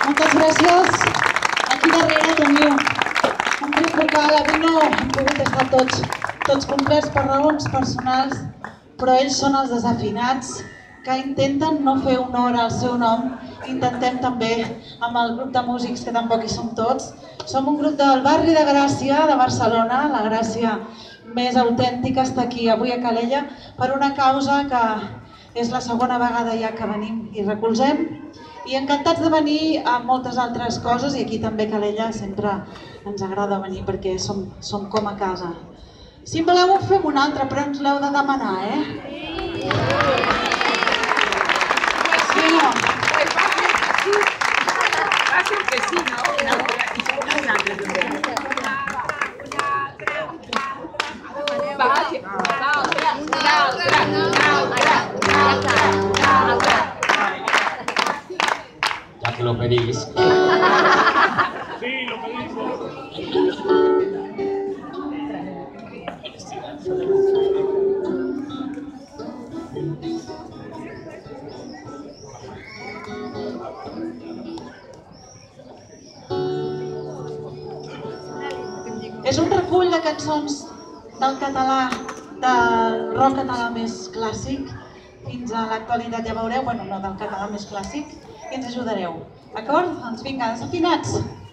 Moltes gràcies. Aquí darrere teniu un grup vocal. Avui no hem pogut estar tots complets per raons personals, però ells són els desafinats que intenten no fer honor al seu nom. Intentem també amb el grup de músics, que tampoc hi som tots. Som un grup del barri de Gràcia, de Barcelona. La Gràcia més autèntica està aquí avui a Calella per una causa que és la segona vegada ja que venim i recolzem. I encantats de venir a moltes altres coses, i aquí també a Calella sempre ens agrada venir perquè som com a casa. Si en voleu en fem una altra, però ens l'heu de demanar, Sí o no? Fácil que sí, ¿no? Ya que lo pedís. Sí, lo pedís. És un recull de cançons del català, del rock català més clàssic, fins a l'actualitat ja veureu, bueno, no del català més clàssic, i ens ajudareu. D'acord? Doncs vinga, desafinats!